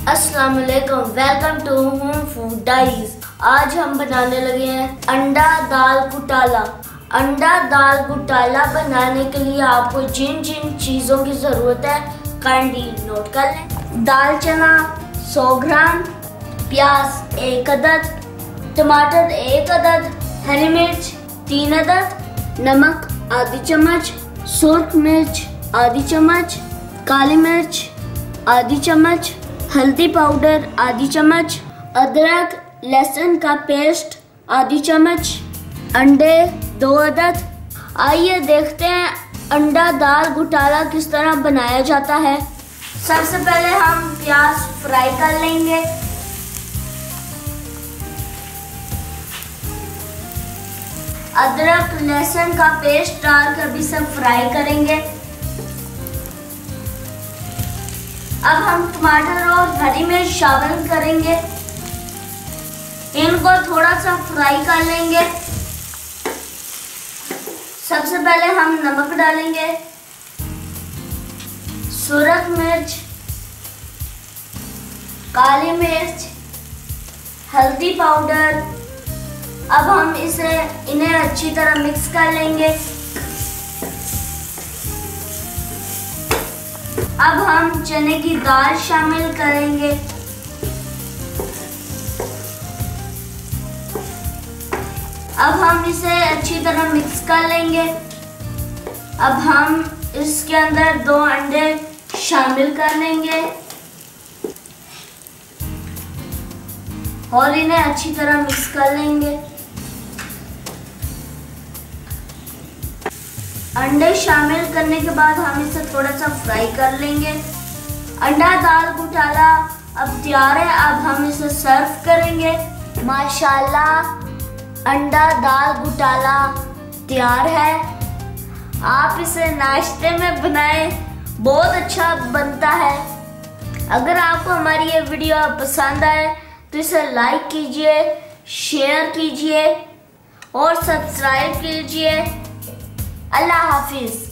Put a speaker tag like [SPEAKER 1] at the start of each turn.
[SPEAKER 1] अस्सलाम वालेकुम, welcome to food diaries. आज हम बनाने लगे हैं अंडा दाल घोटाला। अंडा दाल घोटाला बनाने के लिए आपको जिन जिन चीज़ों की ज़रूरत है काइंडली नोट कर लें। दाल चना 100 ग्राम, प्याज 1 अदद, टमाटर 1 अदद, हरी मिर्च 3 अदद, नमक आधी चम्मच, सुर्ख मिर्च आधी चम्मच, काली मिर्च आधी चम्मच, हल्दी पाउडर आधी चम्मच, अदरक लहसुन का पेस्ट आधी चम्मच, अंडे 2 अदद। आइए देखते हैं अंडा दाल घोटाला किस तरह बनाया जाता है। सबसे पहले हम प्याज फ्राई कर लेंगे। अदरक लहसुन का पेस्ट डालकर भी सब फ्राई करेंगे। अब हम टमाटर और हरी मिर्च शामिल करेंगे, इनको थोड़ा सा फ्राई कर लेंगे। सबसे पहले हम नमक डालेंगे, सुर्ख मिर्च, काली मिर्च, हल्दी पाउडर। अब हम इन्हें अच्छी तरह मिक्स कर लेंगे। अब हम चने की दाल शामिल करेंगे। अब हम इसे अच्छी तरह मिक्स कर लेंगे। अब हम इसके अंदर 2 अंडे शामिल कर लेंगे और इन्हें अच्छी तरह मिक्स कर लेंगे। अंडे शामिल करने के बाद हम इसे थोड़ा सा फ्राई कर लेंगे। अंडा दाल घोटाला अब तैयार है। अब हम इसे सर्व करेंगे। माशाल्लाह, अंडा दाल घोटाला तैयार है। आप इसे नाश्ते में बनाएं, बहुत अच्छा बनता है। अगर आपको हमारी ये वीडियो पसंद आए तो इसे लाइक कीजिए, शेयर कीजिए और सब्सक्राइब कीजिए। अल्लाह हाफिज।